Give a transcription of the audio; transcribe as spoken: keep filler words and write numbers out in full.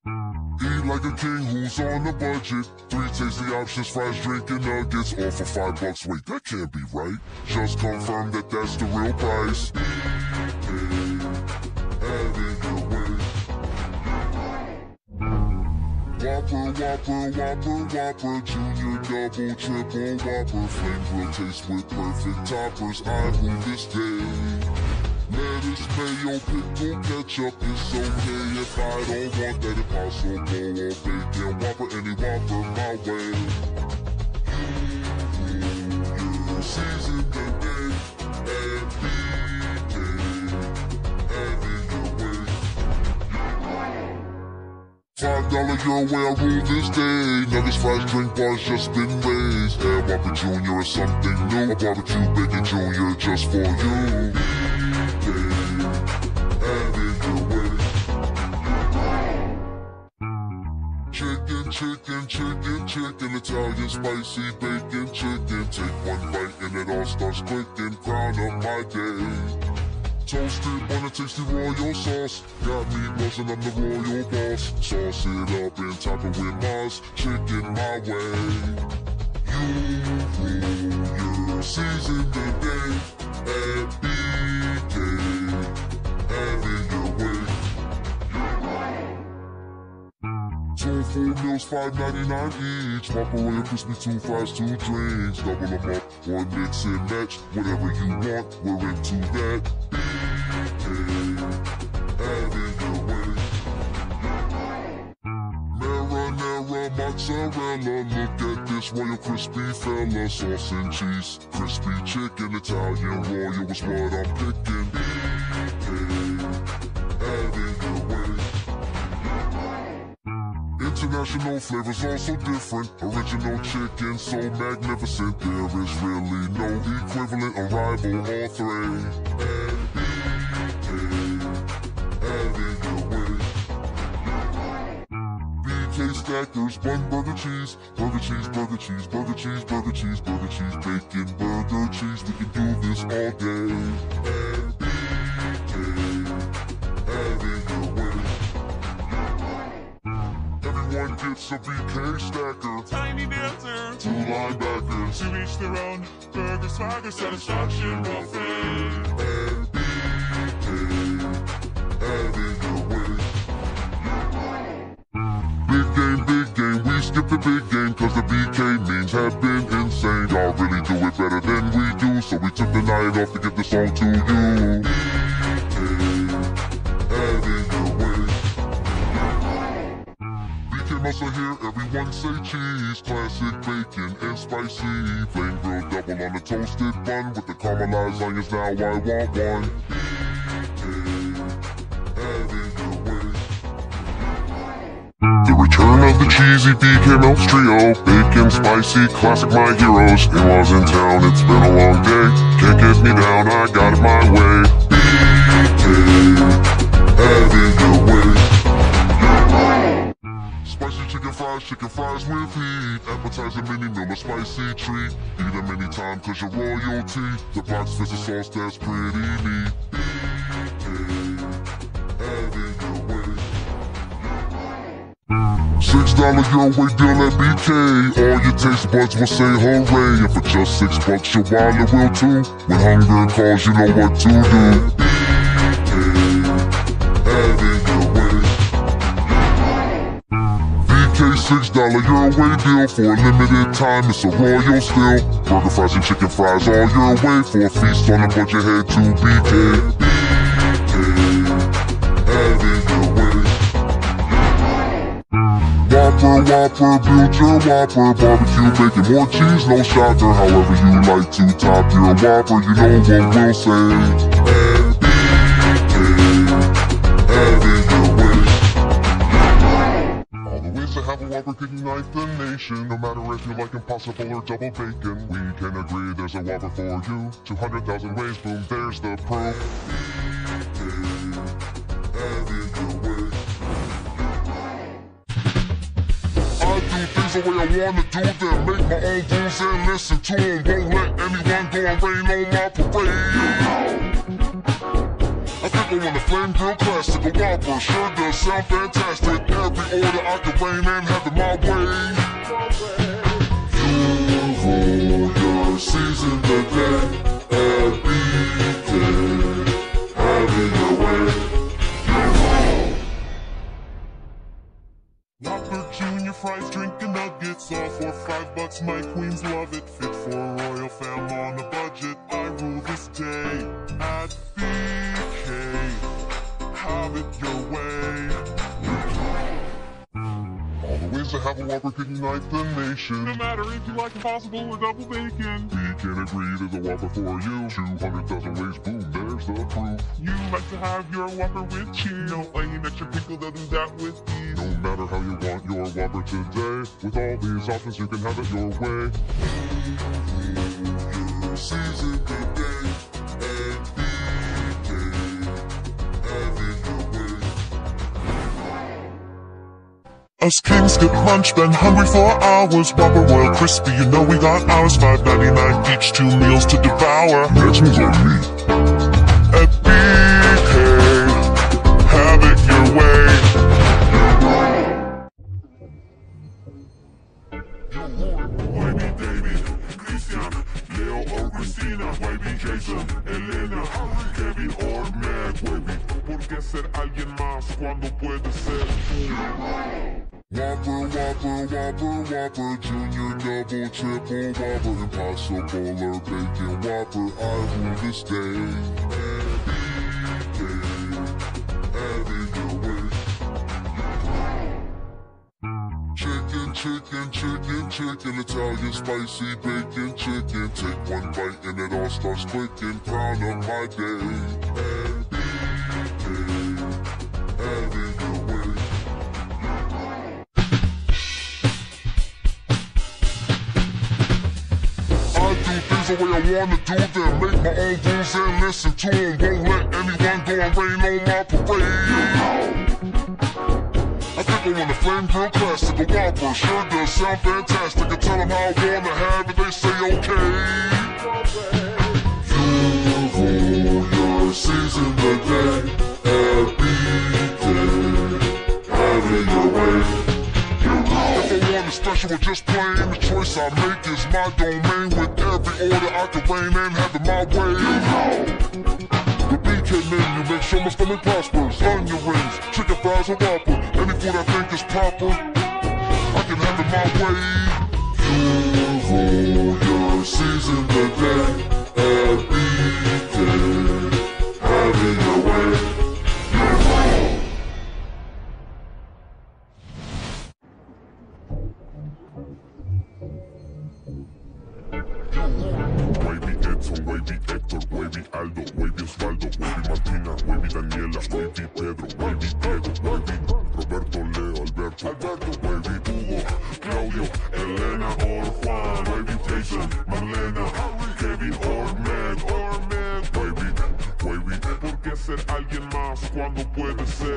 Eat like a king who's on a budget. Three tasty options, fries, drink, and nuggets, all for five bucks. Wait, that can't be right. Just confirm that that's the real price. Hey, have it your way. Whopper, Whopper, Whopper, Whopper, Junior, Double, Triple Whopper, flame grill taste with perfect toppers. I rule this day. Lettuce, mayo, pickle, ketchup, it's okay if I don't want that Impossible or bacon Whopper, any Whopper my way. You season the day and B K, have it your way. Five dollar your way, I rule this day. Nuggets, fries, drink, bars just been raised. Add Whopper Junior or something new. A barbecue bacon Junior just for you. Chicken, chicken, chicken, chicken, Italian spicy bacon chicken. Take one bite and it all starts clicking. Crown up my day. Toasted on a tasty royal sauce. Got me buzzing, I'm the royal boss. Sauce it up and top it with Mars. Chicken my way. You rule your season today at B K. Have it your way. Two full meals, five ninety-nine each. Microwave, crispy, two fries, two drinks. Double them up, one mix and match. Whatever you want, we're into that. Hey, have it your way. Marinara, mozzarella. Look at this royal crispy fella. Sauce and cheese, crispy chicken. Italian royal is what I'm picking. Hey, have it your way. International flavors also different. Original chicken so magnificent. There is really no equivalent or rival. All three. And B K, have it your way. B K Stackers, bun, burger, cheese. Burger, cheese, burger, cheese, burger, cheese, burger, cheese, burger, cheese, bacon, burger, cheese. We can do this all day. And B K, have it your way. Everyone gets a B K stacker. Tiny dancer. Two linebackers. To each their own. Burger, swagger, satisfaction, buffet. And B K, have it your way. Big game, big game, we skip the big game cause the B K memes have been insane. Y'all really do it better than we do, so we took the night off to get the song to you. B K, have it your way. Muscle here, everyone say cheese. Classic bacon and spicy. Flame grilled double on a toasted bun with the caramelized onions. Now I want one. Hey, have it your way. The return of the cheesy B K Melts Trio. Bacon, spicy, classic, my heroes. In-laws in town, it's been a long day. Can't get me down, I got it my way. B K, have it your way. Spicy chicken fries, chicken fries with heat. Appetizer mini meal, a spicy treat. Eat them anytime cause you're royalty. The box fits a sauce that's pretty neat. Hey, have it your way. Six dollar your way deal at B K. All your taste buds will say hooray. And for just six bucks your wallet will too. When hunger calls you know what to do. Hey, have it your way. Six dollar your way deal for a limited time. It's a royal still. Burger, fries, and chicken fries all your way for a feast on a budget. Head to B K. Hey, have it your way. Whopper, Whopper, build your Whopper. Barbecue, bacon, more cheese, no shocker. However you like to top your Whopper, you know what we'll say. And B K, have it your way. To have a Whopper kicking ninth the nation. No matter if you like Impossible or double bacon, we can agree there's a Whopper for you. Two hundred thousand ways, boom, there's the proof. Hey, have it your way. I do things the way I wanna do them. Make my own rules and listen to them. Won't let anyone go and rain on my parade. I think I want a flame grill classic, a Whopper, sure does sound fantastic. Every I can reign and have it my way. You rule your season today. And be there, having your way. Whopper Junior fries, drinking nuggets, all for five bucks. My queens love it. Fit for a royal fam on a budget. I rule this day at B K. Have it your way. All the ways to have a Whopper can unite the nation. No matter if you like Impossible or double bacon. We can agree to the Whopper for you. two hundred thousand ways, boom, there's the proof. You like to have your Whopper with cheese. No onion, extra pickle, they'll do that with ease. No matter how you want your Whopper today, with all these options you can have it your way. Your season today, and B K, have it your way. Us kings get lunch, been hungry for hours. Whopper Royal Crispy, you know we got ours. five ninety-nine each, two meals to devour. Next one's on me. At B K, have it your way. Wavy David, Christian, Leo or Cristina, Wavy Jason, Elena, Kevin or Meg, Wavy. ¿Por qué ser alguien más cuando puede ser tú? Whopper, Whopper, Whopper, Whopper, Junior, double, triple, Whopper, Impossible or Bacon Whopper, I rule this day. And B K, have it your way. Chicken, chicken, chicken, chicken, Italian spicy bacon chicken. Take one bite and it all starts clicking. Crown up my day. And B K, have it your way. I do things the way I wanna do them. Make my own rules and listen to them. Won't let anyone go and rain on my parade. I think I want a flame grill classic, a Whopper. Sure does sound fantastic. I tell them how I wanna have it, they say okay. You rule your season today. And B K, have it your way. If I want a special or just plain, the choice I make is my domain. With every order I can reign and have it my way. The B K menu makes sure my stomach prospers. Onion rings, chicken fries, and Whopper. Any food I think is proper, I can have it my way. You rule your season today. And B K, have it your way. Wavy Edson, Wavy Hector, Wavy Aldo, Wavy Osvaldo, Wavy Martina, Wavy Daniela, Wavy Pedro, Wavy Diego, Wavy Roberto, Leo, Alberto, Alberto, Wavy Hugo, Claudio, Elena or Juan, Wavy Jason, Marlena, Kevin or Meg, or Meg, Wavy, Wavy. ¿Por qué ser alguien más cuando puede ser